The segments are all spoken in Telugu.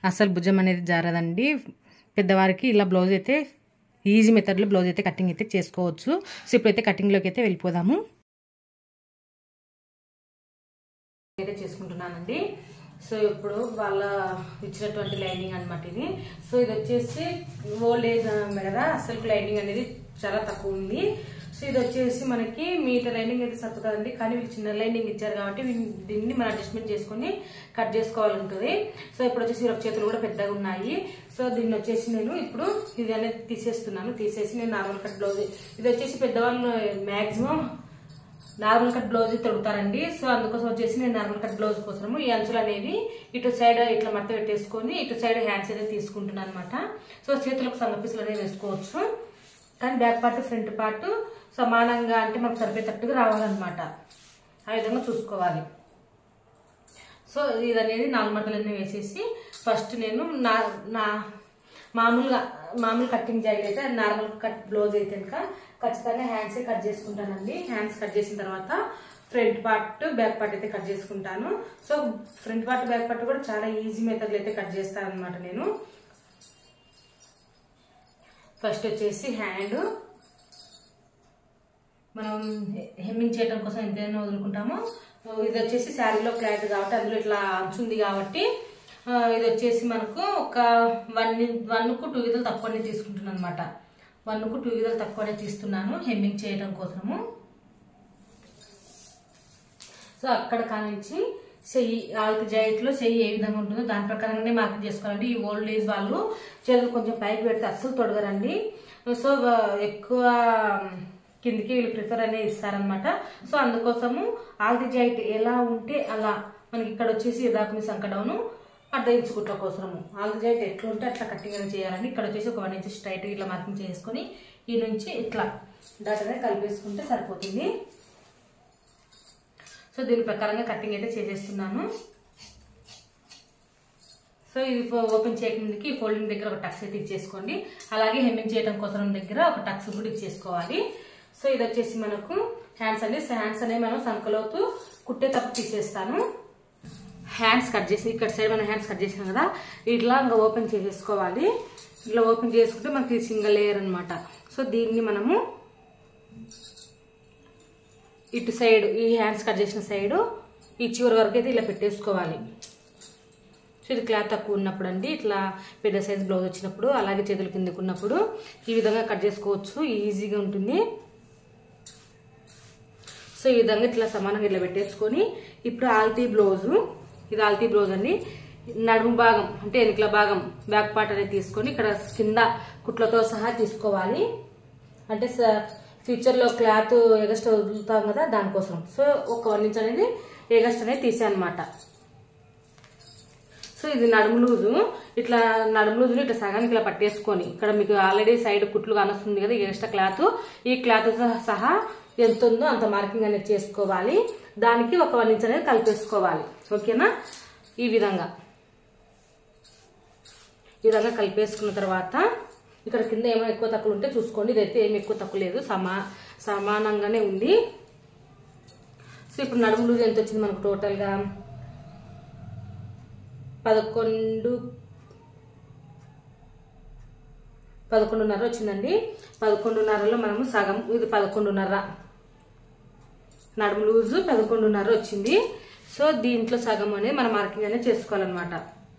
అసలు భుజం అనేది జారదండి. పెద్దవారికి ఇలా బ్లౌజ్ అయితే ఈజీ మెథడ్లో బ్లౌజ్ అయితే కటింగ్ అయితే చేసుకోవచ్చు. సో ఇప్పుడైతే కటింగ్లోకి అయితే వెళ్ళిపోదాము. అయితే చేసుకుంటున్నానండి. సో ఇప్పుడు వాళ్ళ ఇచ్చినటువంటి లైనింగ్ అనమాట ఇది. సో ఇది వచ్చేసి ఓల్డ్ ఏజ్ కదా, అసలు లైనింగ్ అనేది చాలా తక్కువ ఉంది. సో ఇది వచ్చేసి మనకి మీటర్ లైనింగ్ అయితే సరిపోతుందండి, కానీ వీళ్ళు చిన్న లైనింగ్ ఇచ్చారు కాబట్టి దీన్ని మనం అడ్జస్ట్మెంట్ చేసుకుని కట్ చేసుకోవాలంటుంది. సో ఇప్పుడు వచ్చేసి వీళ్ళ చేతులు కూడా పెద్దగా ఉన్నాయి. సో దీన్ని వచ్చేసి నేను ఇప్పుడు ఇది అనేది తీసేస్తున్నాను. తీసేసి నేను నార్మల్ కట్ బ్లౌజ్, ఇది వచ్చేసి పెద్దవాళ్ళు మ్యాక్సిమం నార్మల్ కట్ బ్లౌజ్ తొడుగుతారండి. సో అందుకోసం వచ్చేసి నేను నార్మల్ కట్ బ్లౌజ్ కోసము ఈ అంచులు అనేవి ఇటు సైడ్ ఇట్లా మడత పెట్టేసుకొని ఇటు సైడ్ హ్యాండ్స్ అయితే తీసుకుంటున్నాను అనమాట. సో చేతులకు సన్న పీసులు అనేవి వేసుకోవచ్చు, కానీ బ్యాక్ పార్ట్ ఫ్రంట్ పార్ట్ సమానంగా అంటే మనకు సరిపోయేటట్టుగా రావాలన్నమాట. ఆ విధంగా చూసుకోవాలి. సో ఇది అనేది 4 మడతలన్నీ వేసేసి ఫస్ట్ నేను మామూలు కటింగ్ చేయలేదు, నార్మల్ కట్ బ్లౌజ్ అయితే కనుక ఖచ్చితంగా హ్యాండ్సే కట్ చేసుకుంటానండి. హ్యాండ్స్ కట్ చేసిన తర్వాత ఫ్రంట్ పార్ట్ బ్యాక్ పార్ట్ అయితే కట్ చేసుకుంటాను. So front part back part కూడా చాలా ఈజీ మెథడ్లో అయితే కట్ చేస్తాను అనమాట నేను. ఫస్ట్ వచ్చేసి హ్యాండ్ మనం హెమ్మింగ్ చేయడం కోసం ఎంతైనా వదులుకుంటామో, ఇది వచ్చేసి శారీలో క్లాత్ కాబట్టి అందులో ఇట్లా అంచుంది కాబట్టి ఇది వచ్చేసి మనకు ఒక 1కు 2 గీతలు తక్కువనే తీసుకుంటున్నాను అనమాట. 1కు 2 గీతలు తక్కువనే తీస్తున్నాను హెమ్మింగ్ చేయడం కోసము. సో అక్కడ కానించి చెయ్యి ఆల్ట్ జాయింట్లో చెయ్యి ఏ విధంగా ఉంటుందో దాని ప్రకారంగానే మార్కింగ్ చేసుకోవాలండి. ఈ ఓల్డ్ ఏజ్ వాళ్ళు చేతులు కొంచెం పైకి పెడితే అస్సలు తొడగరండి. సో ఎక్కువ కిందికి వీళ్ళు ప్రిఫర్ అనేది ఇస్తారనమాట. సో అందుకోసము ఆల్ట్ జాయింట్ ఎలా ఉంటే అలా మనకి ఇక్కడ వచ్చేసి దాకా సంకడౌను అడ్డయించుకుంటా కోసము ఆల్ట్ జాయింట్ ఎట్లా ఉంటే అట్లా కటింగ్ అనేది చేయాలండి. ఇక్కడ వచ్చేసి ఒక 1 ఇంచ్ స్ట్రైట్ ఇట్లా మార్కింగ్ చేసుకొని ఈ నుంచి ఇట్లా డాట్ అనేది కలిపేసుకుంటే సరిపోతుంది. సో దీని ప్రకారంగా కటింగ్ అయితే చేసేస్తున్నాను. సో ఇది ఓపెన్ చేయడానికి ఫోల్డింగ్ దగ్గర ఒక టక్స్ అయితే ఇచ్చేసుకోండి. అలాగే హెమ్మింగ్ చేయడం కోసం దగ్గర ఒక టక్స్ కూడా ఇచ్చేసుకోవాలి. సో ఇది వచ్చేసి మనకు హ్యాండ్స్ అండి. హ్యాండ్స్ అనేవి మనం సంకలోతు కుట్టే తప్పు తీసేస్తాను. హ్యాండ్స్ కట్ చేసి ఇక్కడ సైడ్ మనం హ్యాండ్స్ కట్ చేసాం కదా, ఇట్లా ఇంకా ఓపెన్ చేసేసుకోవాలి. ఇట్లా ఓపెన్ చేసుకుంటే మనకి సింగిల్ లేయర్ అనమాట. సో దీన్ని మనము ఇటు సైడ్ ఈ హ్యాండ్స్ కట్ చేసిన సైడు ఈ చివరి వరకు అయితే ఇలా పెట్టేసుకోవాలి. సో ఇది క్లాత్ తక్కువ ఉన్నప్పుడు అండి, ఇట్లా పెద్ద సైజ్ బ్లౌజ్ వచ్చినప్పుడు అలాగే చేతులు కిందకు ఉన్నప్పుడు ఈ విధంగా కట్ చేసుకోవచ్చు, ఈజీగా ఉంటుంది. సో ఈ విధంగా ఇట్లా సమానంగా ఇట్లా పెట్టేసుకొని ఇప్పుడు ఆల్తీ బ్లౌజు, ఇది ఆల్తీ బ్లౌజ్ అండి. నడుము భాగం అంటే వెనుకల భాగం బ్యాక్ పార్ట్ అనేది తీసుకొని ఇక్కడ కింద కుట్లతో సహా తీసుకోవాలి. అంటే ఫ్యూచర్లో క్లాత్ ఎగస్ట్ వదులుతాం కదా దానికోసం. సో ఒక 1 ఇంచ్ అనేది ఎగస్ట్ అనేది తీసానమాట. సో ఇది నడుము లూజు, ఇట్లా నడుము లూజుని ఇట్లా సగానికి ఇలా పట్టేసుకొని ఇక్కడ మీకు ఆల్రెడీ సైడ్ కుట్లు కానొస్తుంది కదా ఎగస్ట్రా క్లాత్, ఈ క్లాత్ సహా ఎంత ఉందో అంత మార్కింగ్ అనేది చేసుకోవాలి. దానికి ఒక 1 ఇంచ్ అనేది కలిపేసుకోవాలి. ఓకేనా? ఈ విధంగా కలిపేసుకున్న తర్వాత ఇక్కడ కింద ఏమైనా ఎక్కువ తక్కువ ఉంటే చూసుకోండి. ఇదైతే ఏమి ఎక్కువ తక్కువ లేదు, సమానంగానే ఉంది. సో ఇప్పుడు నడుము లూజ్ ఎంత వచ్చింది మనకు టోటల్గా 11.5 వచ్చిందండి. 11.5లో మనము సగం, ఇది 11.5 నడుము లూజు 11.5 వచ్చింది. సో దీంట్లో సగం అనేది మనం మార్కింగ్ అనేది చేసుకోవాలన్నమాట.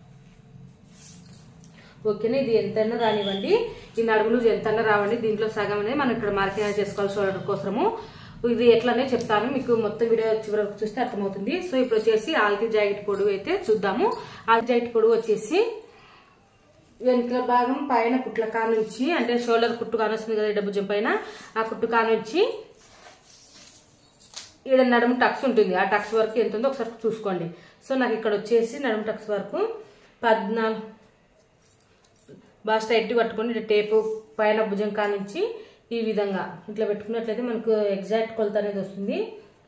ఓకేనా? ఇది ఎంతైనా రానివ్వండి, ఈ నడుము లూజు ఎంతైనా రావండి, దీంట్లో సగం అనేది మనం ఇక్కడ మార్కింగ్ అనేది చేసుకోవాలి షోల్డర్ కోసము. ఇది ఎట్లానే చెప్తాను మీకు, మొత్తం వీడియో చివరకు చూస్తే అర్థమవుతుంది. సో ఇప్పుడు వచ్చేసి ఆల్తీ జాకెట్ పొడుగు అయితే చూద్దాము. ఆల్తీ జాకెట్ పొడుగు వచ్చేసి వెనుకల భాగం పైన కుట్ల కానుంచి అంటే షోల్డర్ కుట్టు కానొస్తుంది కదా ఇడ భుజం పైన, ఆ కుట్టు కానుంచి ఈడ నడుము టక్స్ ఉంటుంది, ఆ టక్స్ వరకు ఎంత ఉందో ఒకసారి చూసుకోండి. సో నాకు ఇక్కడ వచ్చేసి నడుము టక్స్ వరకు 14 బాగా స్ట్రైట్ పట్టుకొని ఇటు టేపు పైన భుజం కానుంచి ఈ విధంగా ఇట్లా పెట్టుకున్నట్లయితే మనకు ఎగ్జాక్ట్ కొలత అనేది వస్తుంది.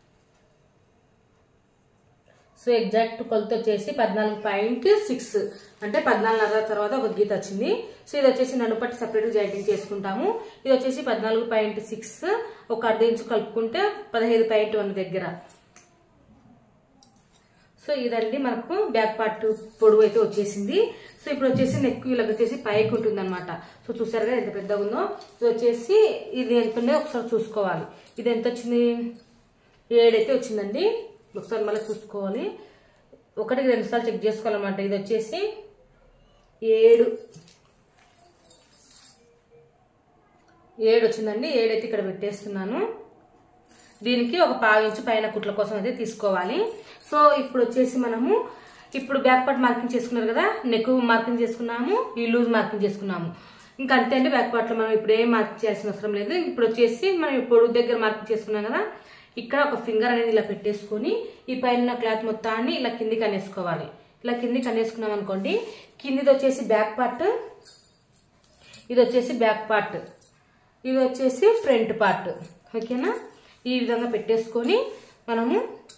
సో ఎగ్జాక్ట్ కొలత వచ్చేసి 14.6 అంటే 14.5 తర్వాత ఒక గీత వచ్చింది. సో ఇది వచ్చేసి నడుము పట్టి సపరేట్ జాయింటింగ్ చేసుకుంటాము. ఇది వచ్చేసి 14.6 ఒక 1/2 ఇంచు కలుపుకుంటే 15.1 దగ్గర. సో ఇదండి మనకు బ్యాక్ పార్ట్ పొడవు అయితే వచ్చేసింది. సో ఇప్పుడు వచ్చేసి నెక్ ఇలా వచ్చేసి పైకి ఉంటుంది అనమాట. సో చూసారు కదా ఎంత పెద్దగా ఉందో. ఇది వచ్చేసి ఇది ఎంత ఉందో ఒకసారి చూసుకోవాలి. ఇది ఎంత వచ్చింది, 7 అయితే వచ్చిందండి. ఒకసారి మళ్ళీ చూసుకోవాలి, 1కి 2 సార్లు చెక్ చేసుకోవాలన్నమాట. ఇది వచ్చేసి 7 వచ్చిందండి. 7 అయితే ఇక్కడ పెట్టేస్తున్నాను. దీనికి ఒక 1/2 ఇంచు పైన కుట్ల కోసం అయితే తీసుకోవాలి. సో ఇప్పుడు వచ్చేసి మనము ఇప్పుడు బ్యాక్ పార్ట్ మార్కింగ్ చేసుకున్నారు కదా, నెక్ మార్కింగ్ చేసుకున్నాము, ఈ లూజ్ మార్కింగ్ చేసుకున్నాము. ఇంకా అంతే అండి. బ్యాక్ పార్ట్ లో మనం ఇప్పుడు ఏం మార్కింగ్ చేయాల్సిన అవసరం లేదు. ఇప్పుడు వచ్చేసి మనం పొడుగు దగ్గర మార్కింగ్ చేసుకున్నాం కదా, ఇక్కడ ఒక ఫింగర్ అనేది ఇలా పెట్టేసుకొని ఈ పైన క్లాత్ మొత్తాన్ని ఇలా కిందికి అనేసుకోవాలి. ఇలా కిందికి అనేసుకున్నాం అనుకోండి, కిందిది వచ్చేసి బ్యాక్ పార్ట్, ఇది వచ్చేసి బ్యాక్ పార్ట్, ఇది వచ్చేసి ఫ్రంట్ పార్ట్. ఓకేనా, ఈ విధంగా పెట్టేసుకొని మనము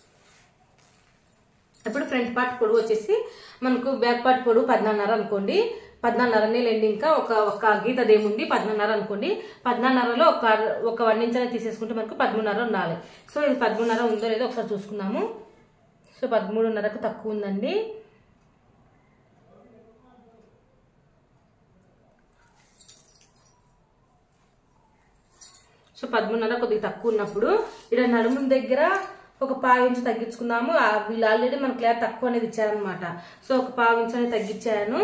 ఇప్పుడు ఫ్రంట్ పార్ట్ పొడవు వచ్చేసి మనకు బ్యాక్ పార్ట్ పొడవు 14.5 అనుకోండి. 14.5 లేండి, ఇంకా ఒక గీత అదేముంది 14.5 అనుకోండి. 14.5లో ఒక 1 ఇంచ్ అనేది తీసేసుకుంటే మనకు 13.5 ఉండాలి. సో ఇది 13.5 ఉందో లేదో ఒకసారి చూసుకున్నాము. సో 13.5కు తక్కువ ఉందండి. సో 13.5 కొద్దిగా తక్కువ ఉన్నప్పుడు ఇక్కడ నడుము దగ్గర ఒక 1/2 ఇంచు తగ్గించుకున్నాము. వీళ్ళు ఆల్రెడీ మన క్లాత్ తక్కువ అనేది ఇచ్చారనమాట. సో ఒక 1/2 ఇంచు అనేది తగ్గించాను.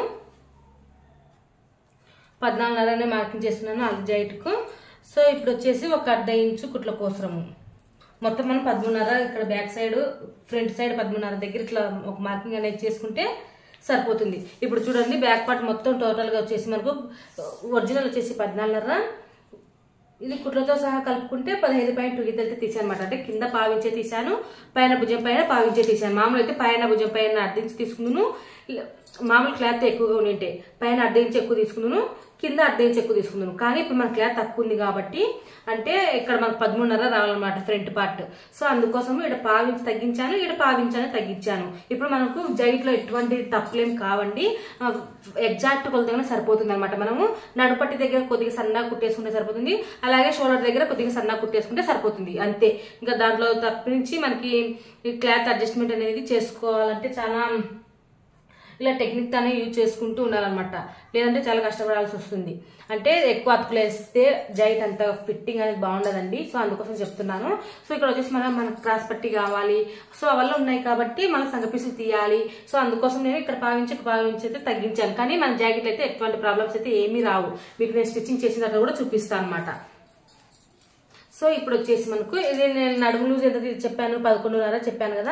14.5 మార్కింగ్ చేస్తున్నాను అల్జైట్కు. సో ఇప్పుడు వచ్చేసి ఒక 1/2 ఇంచు కుట్ల కోసము మొత్తం మనం 13.5 ఇక్కడ బ్యాక్ సైడ్ ఫ్రంట్ సైడ్ 13.5 దగ్గర ఇట్లా ఒక మార్కింగ్ అనేది చేసుకుంటే సరిపోతుంది. ఇప్పుడు చూడండి, బ్యాక్ పార్ట్ మొత్తం టోటల్గా వచ్చేసి మనకు ఒరిజినల్ వచ్చేసి 14.5, ఇది కుట్లతో సహా కలుపుకుంటే 15.2 గీతలతో తీసాను అనమాట. అంటే కింద 1/2 ఇంచే తీసాను, పైన భుజం పైన 1/2 ఇంచే తీసాను. మామూలు అయితే పైన భుజం పైన 1/2 ఇంచు తీసుకున్నాను. మామూలు క్లాత్ ఎక్కువగా ఉంటే పైన 1/2 ఇంచు ఎక్కువ తీసుకున్నాను, కింద 1/2 ఇంచు ఎక్కువ తీసుకున్నాను. కానీ ఇప్పుడు మన క్లాత్ తక్కువ ఉంది కాబట్టి, అంటే ఇక్కడ మనకు 13.5 రావాలన్నమాట ఫ్రంట్ పార్ట్. సో అందుకోసం ఇక్కడ 1/2 ఇంచు తగ్గించాను, ఇక్కడ 1/2 ఇంచు అనేది తగ్గించాను. ఇప్పుడు మనకు జైట్ లో ఎటువంటి తప్పులేం కావండి, ఎగ్జాక్ట్ కొలతగానే సరిపోతుంది అనమాట. మనము నడుపట్టి దగ్గర కొద్దిగా సన్నగా కుట్టేసుకుంటే సరిపోతుంది, అలాగే షోల్డర్ దగ్గర కొద్దిగా సన్నగా కుట్టేసుకుంటే సరిపోతుంది అంతే. ఇంకా దాంట్లో తప్పించి మనకి క్లాత్ అడ్జస్ట్మెంట్ అనేది చేసుకోవాలంటే చాలా ఇలా టెక్నిక్ తానే యూజ్ చేసుకుంటూ ఉండాలన్నమాట. లేదంటే చాలా కష్టపడాల్సి వస్తుంది. అంటే ఎక్కువ అతుకులు వేస్తే జైట్ అంత ఫిట్టింగ్ అనేది బాగుండదండి. సో అందుకోసం చెప్తున్నాను. సో ఇక్కడ వచ్చేసి మనకు క్రాస్ పట్టి కావాలి. సో అవల్ల ఉన్నాయి కాబట్టి మనం సంగ పీసులు తీయాలి. సో అందుకోసం నేను ఇక్కడ 1/2 ఇంచు అయితే తగ్గించాను. కానీ మన జాకెట్లు అయితే ఎటువంటి ప్రాబ్లమ్స్ అయితే ఏమీ రావు. మీకు నేను స్టిచ్చింగ్ చేసిన తర్వాత కూడా చూపిస్తాను అనమాట. సో ఇప్పుడు వచ్చేసి మనకు ఇది నేను నడుము లూజ్ ఎంత చెప్పాను, 11.5 చెప్పాను కదా,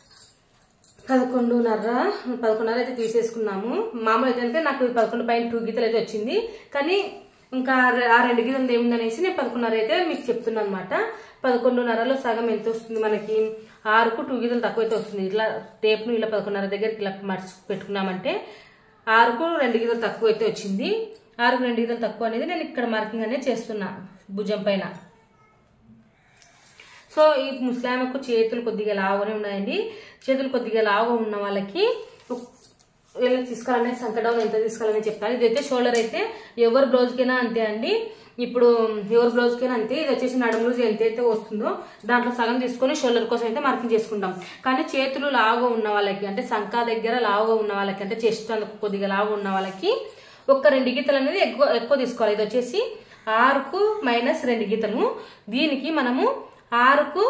11.5 అయితే తీసేసుకున్నాము. మామూలు అయితే నాకు 11.2 గీతలు అయితే వచ్చింది. కానీ ఇంకా ఆ 2 గీతలు ఏముందనేసి నేను 11.5 అయితే మీకు చెప్తున్నాను అనమాట. 11.5లో సగం ఎంత వస్తుంది మనకి, 6కు 2 గీతలు తక్కువ అయితే వస్తుంది. ఇట్లా టేప్ను ఇలా 11.5 దగ్గరికి ఇలా మర్చి పెట్టుకున్నామంటే 6కు 2 గీతలు తక్కువ అయితే వచ్చింది. 6కు 2 గీతలు తక్కువ అనేది నేను ఇక్కడ మార్కింగ్ అనేది చేస్తున్నా భుజం పైన. సో ఈ ముస్లాంకు చేతులు కొద్దిగా లావుగానే ఉన్నాయండి. చేతులు కొద్దిగా లావుగా ఉన్న వాళ్ళకి ఎలా తీసుకోవాలనే సంకటం ఎంత తీసుకోవాలని చెప్తాను. ఇదైతే షోల్డర్ అయితే ఎవరి బ్లౌజ్కైనా అంతే అండి. ఇప్పుడు ఎవరి బ్లౌజ్కైనా అంతే. ఇది వచ్చేసి నడుము లూజ్ ఎంతైతే వస్తుందో దాంట్లో సగం తీసుకొని షోల్డర్ కోసం అయితే మార్కింగ్ చేసుకుంటాం. కానీ చేతులు లావుగా ఉన్న వాళ్ళకి, అంటే సంకా దగ్గర లావుగా ఉన్న వాళ్ళకి, అంటే చెస్ట్ అందుకు కొద్దిగా లావుగా ఉన్న వాళ్ళకి ఒక 2 గీతలు అనేది ఎక్కువ తీసుకోవాలి. ఇది వచ్చేసి 6కు -2 గీతలు. దీనికి మనము 6కు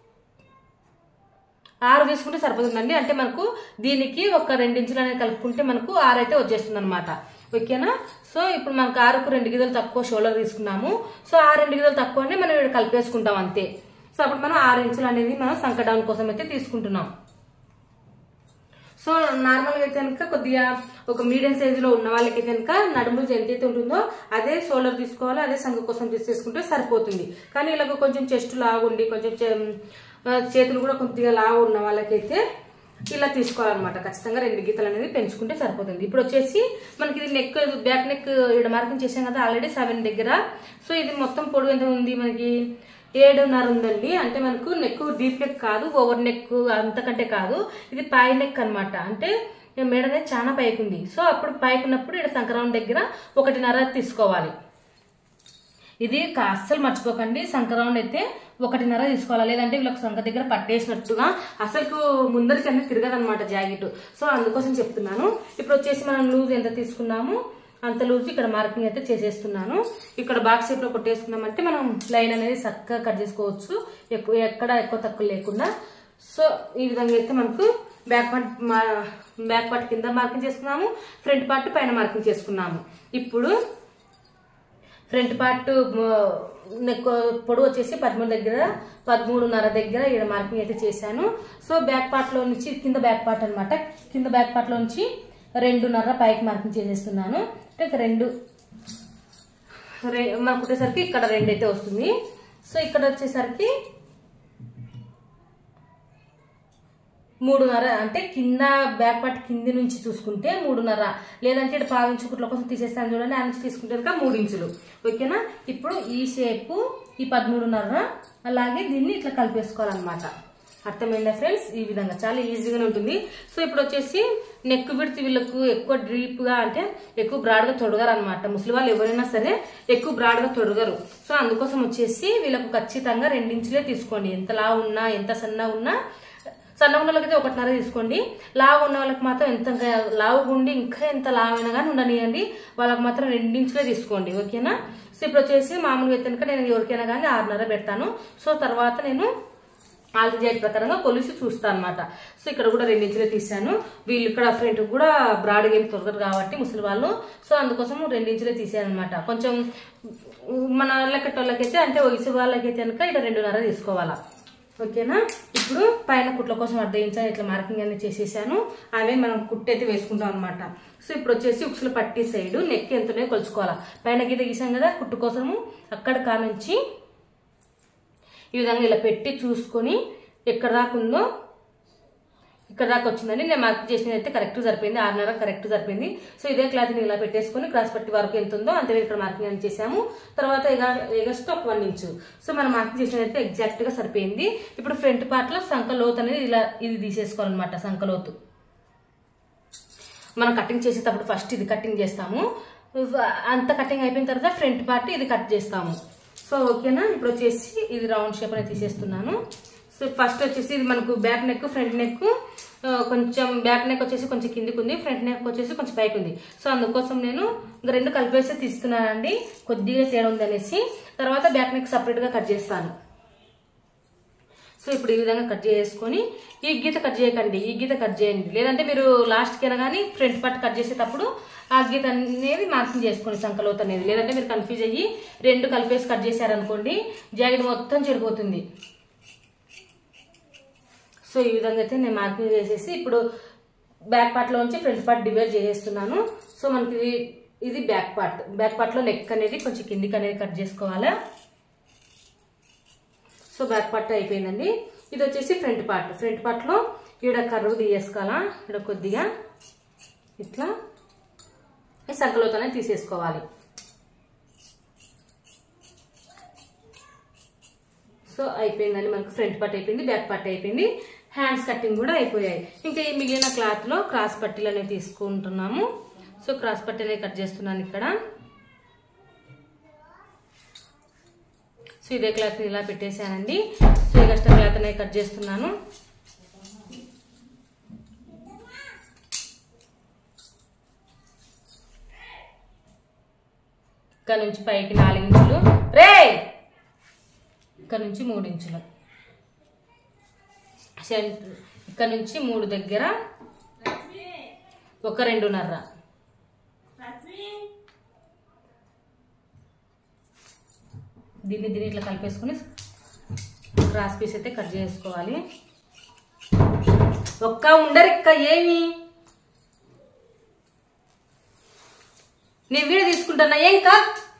6 తీసుకుంటే సరిపోతుందండి. అంటే మనకు దీనికి ఒక 2 ఇంచులు అనేది కలుపుకుంటే మనకు 6 అయితే వచ్చేస్తుంది అనమాట. ఓకేనా. సో ఇప్పుడు మనకు 6కు 2 గీతలు తక్కువ షోల్డర్ తీసుకున్నాము. సో ఆ 2 గీతలు తక్కువ అంటే మనం ఇక్కడ కలిపేసుకుంటాం అంతే. సో అప్పుడు మనం 6 ఇంచులు అనేది మనం సంక డౌన్ కోసం అయితే తీసుకుంటున్నాం. సో నార్మల్గా అయితే కనుక కొద్దిగా ఒక మీడియం సైజులో ఉన్న వాళ్ళకి కనుక నడుము ఎంతైతే ఉంటుందో అదే షోల్డర్ తీసుకోవాలి, అదే సంఖ కోసం తీసేసుకుంటే సరిపోతుంది. కానీ ఇలాగ కొంచెం చెస్ట్ లాగుండి కొంచెం చేతులు కూడా కొద్దిగా లావు ఉన్న వాళ్ళకైతే ఇలా తీసుకోవాలన్నమాట. ఖచ్చితంగా 2 గీతలు అనేది పెంచుకుంటే సరిపోతుంది. ఇప్పుడు వచ్చేసి మనకి ఇది నెక్, బ్యాక్ నెక్ ఇక్కడ మార్కింగ్ చేసాం కదా ఆల్రెడీ 7 దగ్గర. సో ఇది మొత్తం పొడవు ఎంత ఉంది మనకి, 7.5 ఉందండి. అంటే మనకు నెక్ డీప్ నెక్ కాదు, ఓవర్ నెక్ అంతకంటే కాదు, ఇది పై నెక్ అనమాట. అంటే మెడ అనేది చాలా పైకి ఉంది. సో అప్పుడు పైకి ఉన్నప్పుడు ఇక్కడ సంక్రమణ దగ్గర 1.5 తీసుకోవాలి. ఇది అస్సలు మర్చిపోకండి, సంక్రమణ అయితే 1.5 తీసుకోవాలి, లేదంటే వీళ్ళకి సంక దగ్గర పట్టేసినట్టుగా అసలు ముందరికి అనేది తిరగదనమాట జాకెట్. సో అందుకోసం చెప్తున్నాను. ఇప్పుడు వచ్చేసి మనం లూజ్ ఎంత తీసుకున్నాము అంత లూజ్ ఇక్కడ మార్కింగ్ అయితే చేసేస్తున్నాను. ఇక్కడ బాక్స్ షేప్ లో కొట్టేసుకున్నామంటే మనం లైన్ అనేది చక్కగా కట్ చేసుకోవచ్చు, ఎక్కడ ఎక్కువ తక్కువ లేకుండా. సో ఈ విధంగా అయితే మనకు బ్యాక్ పార్ట్ కింద మార్కింగ్ చేసుకున్నాము, ఫ్రంట్ పార్ట్ పైన మార్కింగ్ చేసుకున్నాము. ఇప్పుడు ఫ్రంట్ పార్ట్ పొడవు వచ్చేసి 13.5 దగ్గర ఇక్కడ మార్కింగ్ అయితే చేశాను. సో బ్యాక్ పార్ట్ లో నుంచి కింద బ్యాక్ పార్ట్ అనమాట, కింద బ్యాక్ పార్ట్ లో నుంచి 2.5 పైకి మార్కింగ్ చేసేస్తున్నాను. ఇంకా 2 మనకు కుట్టేసరికి ఇక్కడ 2 అయితే వస్తుంది. సో ఇక్కడ వచ్చేసరికి 3.5 అంటే కింద బ్యాక్ పార్ట్ కింది నుంచి చూసుకుంటే 3.5, లేదంటే ఇక్కడ 1/2 ఇంచు కుట్ల కోసం తీసేస్తాను చూడండి, ఆ నుంచి తీసుకుంటే 3 ఇంచులు. ఓకేనా. ఇప్పుడు ఈ షేపు ఈ 13.5 అలాగే దీన్ని ఇట్లా కలిపేసుకోవాలన్నమాట. అర్థమైందా ఫ్రెండ్స్? ఈ విధంగా చాలా ఈజీగానే ఉంటుంది. సో ఇప్పుడు వచ్చేసి నెక్ విడ్త్ వీళ్ళకు ఎక్కువ డీప్ గా అంటే ఎక్కువ బ్రాడ్ గా తొడగరు అనమాట. ముసలి వాళ్ళు ఎవరైనా సరే ఎక్కువ బ్రాడ్ గా తొడగరు. సో అందుకోసం వచ్చేసి వీళ్ళకు ఖచ్చితంగా 2 ఇంచులే తీసుకోండి. ఎంత లావు ఉన్నా ఎంత సన్న ఉన్నా, సన్న ఉన్న వాళ్ళకైతే 1.5 తీసుకోండి, లావు ఉన్న వాళ్ళకి మాత్రం ఎంత లావు ఉండి ఇంకా ఎంత లావైనా కానీ ఉండనియండి, వాళ్ళకి మాత్రం 2 ఇంచులే తీసుకోండి. ఓకేనా. సో ఇప్పుడు వచ్చేసి మామూలుగా అయితే కనుక నేను ఎవరికైనా కానీ 6.5 పెడతాను. సో తర్వాత నేను ఆల్రెడీ ప్రకారంగా కొలిసి చూస్తాను అనమాట. సో ఇక్కడ కూడా 2 ఇంచులే తీసాను. వీళ్ళు ఇక్కడ ఫ్రంట్ కూడా బ్రాడ్ గేమ్ తొలగరు కాబట్టి ముసలి వాళ్ళు, సో అందుకోసం 2 ఇంచులే తీసాను అనమాట. కొంచెం మన లెక్కటోళ్ళకైతే అంటే వయసు వాళ్ళకైతే కనుక ఇక్కడ 2.5 తీసుకోవాలా. ఓకేనా. ఇప్పుడు పైన కుట్ల కోసం 1/2 ఇంచు ఇట్లా మార్కింగ్ అనేది చేసేసాను. అవే మనం కుట్టైతే వేసుకుంటాం అనమాట. సో ఇప్పుడు వచ్చేసి ఉక్సుల పట్టి సైడ్ నెక్ ఎంతనే కొలుచుకోవాలా. పైన గీత గీసాం కదా కుట్టు కోసము, అక్కడ కానుంచి ఈ విధంగా ఇలా పెట్టి చూసుకొని ఎక్కడ దాకా ఉందో ఇక్కడ దాకా వచ్చిందండి. నేను మార్క్ చేసినది అయితే కరెక్ట్ సరిపోయింది, 6.5 కరెక్ట్ సరిపోయింది. సో ఇదే క్లాత్ ని ఇలా పెట్టేసుకొని క్రాస్ పట్టి వరకు ఎంత ఉందో అంతే ఇక్కడ మార్కింగ్ అని చేసాము. తర్వాత ఎగస్ట్ 1 ఇంచు. సో మనం మార్కింగ్ చేసినది అయితే ఎగ్జాక్ట్ గా సరిపోయింది. ఇప్పుడు ఫ్రంట్ పార్ట్ లో సంక లోతు అనేది ఇలా ఇది తీసేసుకోవాలన్నమాట. సంక లోతు మనం కటింగ్ చేసేటప్పుడు ఫస్ట్ ఇది కటింగ్ చేస్తాము, అంత కటింగ్ అయిపోయిన తర్వాత ఫ్రంట్ పార్ట్ ఇది కట్ చేస్తాము. సో ఓకేనా. ఇప్పుడు వచ్చేసి ఇది రౌండ్ షేప్ అనేది తీసేస్తున్నాను. సో ఫస్ట్ వచ్చేసి ఇది మనకు బ్యాక్ నెక్ ఫ్రంట్ నెక్, కొంచెం బ్యాక్ నెక్ వచ్చేసి కొంచెం కిందికి ఉంది, ఫ్రంట్ నెక్ వచ్చేసి కొంచెం పైకి ఉంది. సో అందుకోసం నేను 2 కలిపేసి తీస్తున్నానండి, కొద్దిగా తేడా ఉంది అనేసి. తర్వాత బ్యాక్ నెక్ సపరేట్ గా కట్ చేస్తాను. సో ఇప్పుడు ఈ విధంగా కట్ చేసుకొని ఈ గీత కట్ చేయకండి, ఈ గీత కట్ చేయండి, లేదంటే మీరు లాస్ట్కి అయినా కానీ ఫ్రంట్ పార్ట్ కట్ చేసేటప్పుడు ఆ గీత అనేది మార్కింగ్ చేసుకోండి సంకలోత్ అనేది. లేదంటే మీరు కన్ఫ్యూజ్ అయ్యి 2 కలిపేసి కట్ చేశారనుకోండి జాకెట్ మొత్తం చెడిపోతుంది. సో ఈ విధంగా అయితే నేను మార్కింగ్ చేసేసి ఇప్పుడు బ్యాక్ పార్ట్ లోంచి ఫ్రంట్ పార్ట్ డివైడ్ చేసేస్తున్నాను. సో మనకి ఇది బ్యాక్ పార్ట్ లో నెక్ అనేది కొంచెం కిందికి అనేది కట్ చేసుకోవాలి. సో బ్యాక్ పార్ట్ అయిపోయిందండి. ఇది వచ్చేసి ఫ్రంట్ పార్ట్ లో ఈడ కర్వ్ తీసేసుకోవాలా, ఇక్కడ కొద్దిగా ఇట్లా ఈ సంకలోతోనే తీసేసుకోవాలి. సో అయిపోయిందండి, మనకు ఫ్రంట్ పార్ట్ అయిపోయింది, బ్యాక్ పార్ట్ అయిపోయింది, హ్యాండ్స్ కటింగ్ కూడా అయిపోయాయి. ఇంకా ఈ మిగిలిన క్లాత్ లో క్రాస్ పట్టీలు అనేవి తీసుకుంటున్నాము. సో క్రాస్ పట్టీ అనేది కట్ చేస్తున్నాను ఇక్కడ. సో ఇదే క్లాత్ ఇలా పెట్టేశానండి. సో ఎక్స్ట్రా క్లాత్ అనేది కట్ చేస్తున్నాను. ఇక్కడ నుంచి పైకి 4 ఇంచులు, ఇక్కడ నుంచి 3 ఇంచులు, ఇక్కడ నుంచి 3 దగ్గర 2.5. దీన్ని ఇట్లా కలిపేసుకుని క్రాస్ పీస్ అయితే కట్ చేసుకోవాలి. ఉండరిక్క ఏమి నేను వీడియో తీసుకుంటున్నా ఏం కాదు.